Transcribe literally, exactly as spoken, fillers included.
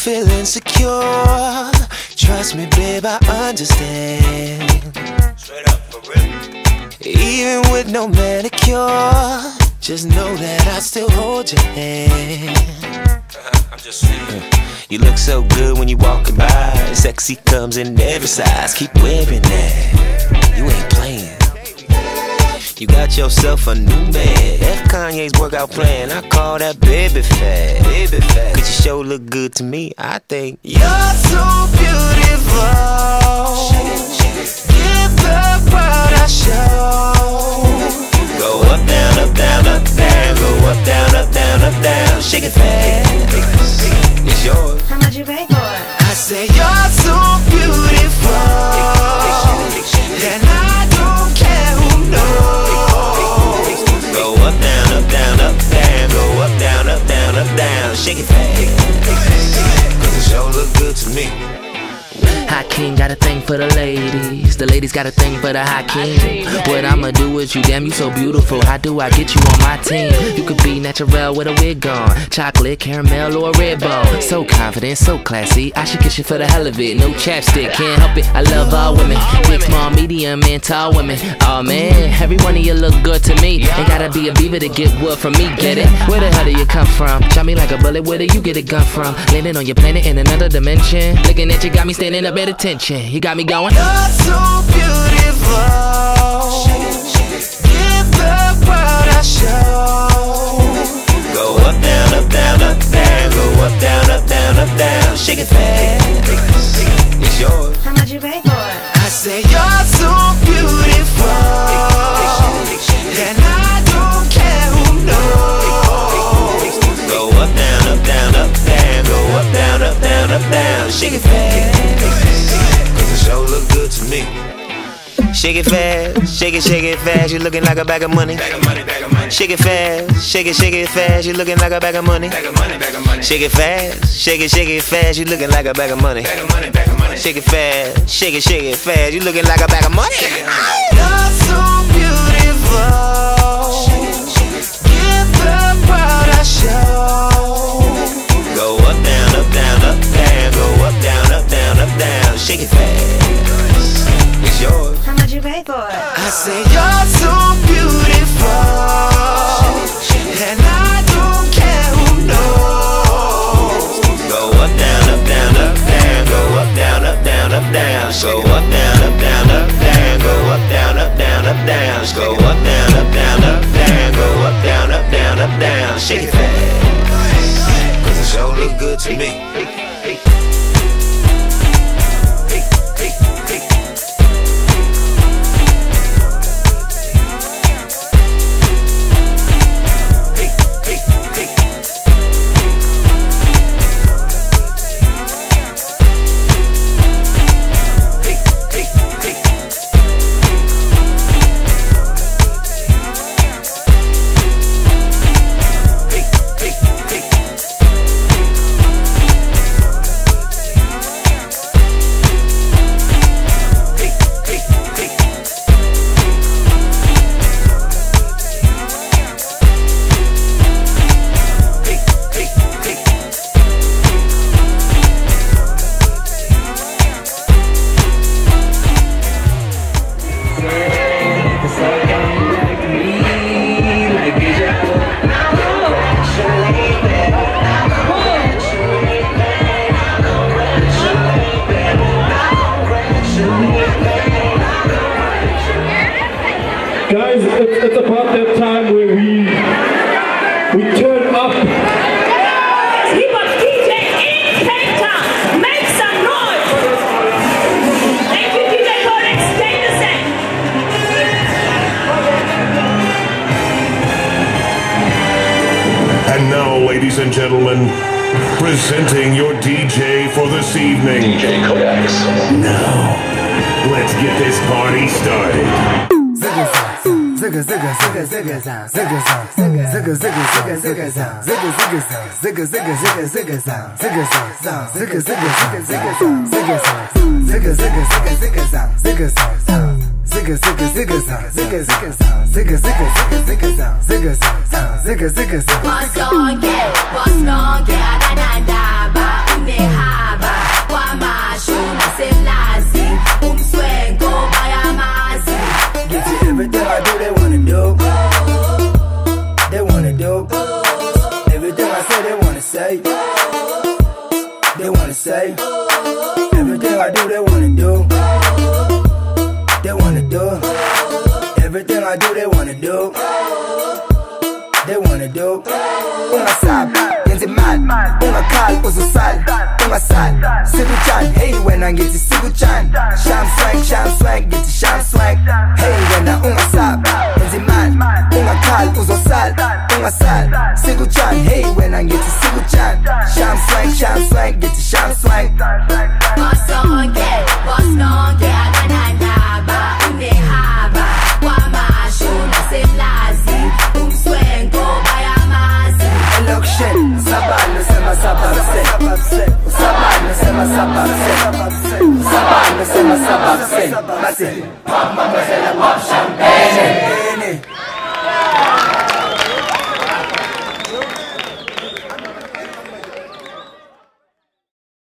feel insecure, trust me, babe, I understand. Straight up, for real. Even with no manicure, just know that I still hold your hand. I'm just saying. You look so good when you walking by. Sexy comes in every size. Keep wearing that. You ain't playing. You got yourself a new man. F Kanye's workout plan, I call that baby fat. Baby fat. Cause you sure look good to me, I think. You're so beautiful. Give the world a show. Go up, down, up, down, up, down. Go up, down, up, down, up, down. Shake it fast. It's yours. How much you pay for it? I say you're so beautiful, and I don't care who knows. Go up, down, up, down, up, down. Go up, down, up, down, up, down. Shake it fast, cause it sure look good to me. Hot King got a thing for the ladies. The ladies got a thing for the Hot King. What I'ma do with you, damn you so beautiful. How do I get you on my team? You could be natural with a wig on, chocolate, caramel, or a red bone. So confident, so classy, I should kiss you for the hell of it. No chapstick, can't help it, I love all women. Big, small, medium, and tall women. Oh man, every one of you look good to me. Ain't gotta be a beaver to get wood from me, get it? Where the hell do you come from? Shot me like a bullet, where do you get a gun from? Landing on your planet in another dimension. Looking at you got me standing up at attention. You got me going. You're so beautiful. Give the world a show. Go up, down, up, down, up, down. Go up, down, up, down, up, down. Shake it fast. It's yours. How much you pay for it? I say you're so beautiful, and I don't care who knows. Go up, down, up, down, up, down. Go up, down, up, down, up, down. Shake it fast, cause it sure look good to me. Shake it fast, shake it, shake it fast. You looking like a bag of money. Bag of money, bag of money. Shake it fast, shake it, shake it fast. You looking like a bag of money. Bag of money, bag of money. Shake it fast, shake it, shake it fast. You looking like a bag of money. Bag of money, bag of money. Shake it fast, shake it, shake it fast. You looking like a bag of money. You're so beautiful. Give the world a show. Go up, down, up, down, up, down. Go up, down, up, down, up, down. Shake it fast. It's yours. How much you pay for it? I say you're so beautiful, and I don't care who knows. Go up, down, up, down, up, down. Go up, down, up, down, up, down. Go up, down, up, down, up, down. Go up, down, up, down, up, down. Go up, down, up, down, up, down. Go up, down, up, down, up, down. Shake it fast, cause it sure look good to me. Guys, it's, it's about that time where we we turn up. People, D J in Cape Town, make some noise. Thank you, D J Codex. Stay the same. And now, ladies and gentlemen, presenting your D J for this evening, D J Codex. Now, let's get this party started. Zigga zigga zigga zigga sound, zigga sound, zigga zigga zigga zigga sound, zigga zigga sound, zigga zigga zigga zigga sound, zigga sound, zigga zigga zigga zigga sound, zigga sound, zigga zigga zigga zigga sound, zigga sound, zigga zigga zigga sound, zigga zigga sound, zigga zigga zigga zigga sound, zigga sound, zigga zigga sound. What's going on? What's going on? Da da da da. unehaba kwamasho nasemlazi umswengo bayamazi. Get everything I do, they wanna do. They wanna do. Everything I say, they wanna say. They wanna say. Everything I do, they wanna do. They wanna do. Everything I do, they wanna do. They wanna do. Ungasab, yenze mad. Ungakal, uzosal. Ungasal, sikuchan. Hey, when I get to sikuchan. Sham swag, sham swag, get to sham swag. Hey, when I ungasab, yenze mad. Ungakal, uzosal. Ungasal, sikuchan. Hey, when I get to sikuchan. Sham swag, sham swag, get to sham swag. Bosonke, bosonke, aganandaba, unehaba kwamasho nasemlazi umswengo bayamazi. Election, sabano sema sababse. Sabano sema sababse. Sabano sema sababse. Masi, mama hela mapsha.